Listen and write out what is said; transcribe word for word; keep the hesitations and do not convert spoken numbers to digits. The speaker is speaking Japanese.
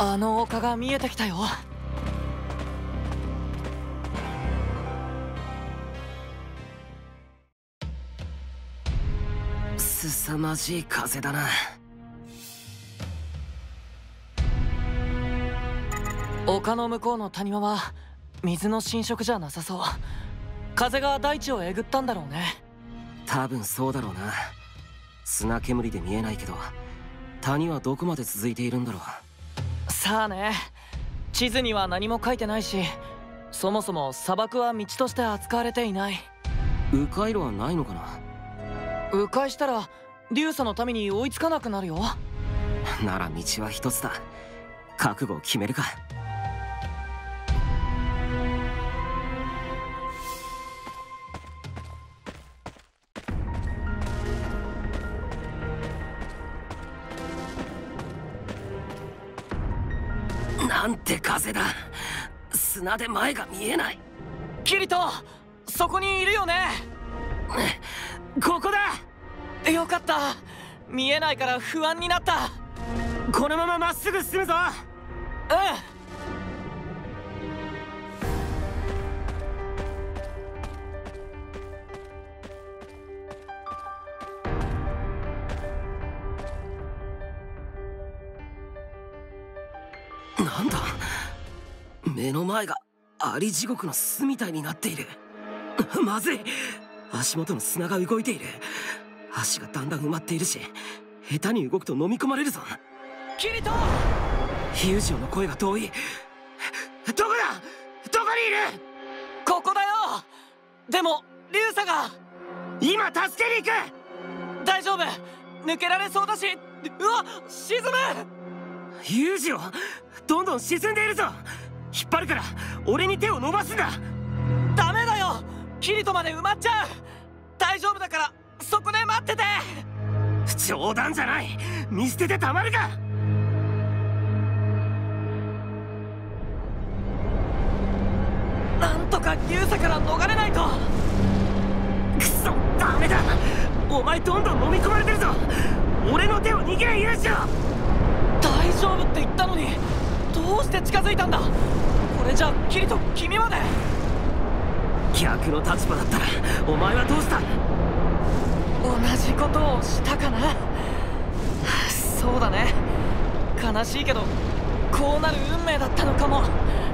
あの丘が見えてきたよ。 凄まじい風だな。 丘の向こうの谷間は水の浸食じゃなさそう。風が大地をえぐったんだろうね。 多分そうだろうな。砂煙で見えないけど谷はどこまで続いているんだろう。 さあね、地図には何も書いてないし、そもそも砂漠は道として扱われていない。 迂回路はないのかな。 迂回したらリュウサの民に追いつかなくなるよ。 なら道は一つだ。覚悟を決めるか。なんて風だ。砂で前が見えない。 キリト、そこにいるよね。 ここだ。 よかった。見えないから不安になった。 このまままっすぐ進むぞ。うん。なんだ、目の前がアリ地獄の巣みたいになっている。まずい、足元の砂が動いている。足がだんだん埋まっているし、下手に動くと飲み込まれるぞ。 キリト、 ヒュージオの声が遠い。どこだ、どこにいる。 ここだよ。でもリュウサが。 今助けに行く。 大丈夫、抜けられそうだし。うわ、沈む。 ヒュージオ、どんどん沈んでいるぞ。引っ張るから俺に手を伸ばすんだ。 ダメだよ、キリトまで埋まっちゃう。大丈夫だからそこで待ってて。 冗談じゃない。見捨ててたまるか。 なんとかリュウサから逃れないと。 くそ、ダメだ。お前どんどん飲み込まれてるぞ。俺の手を握れ、ユージオ。 大丈夫って言ったのに、どうして近づいたんだ。これじゃキリト、君まで。 逆の立場だったらお前はどうした。 同じことをしたかな。そうだね、悲しいけどこうなる運命だったのかも。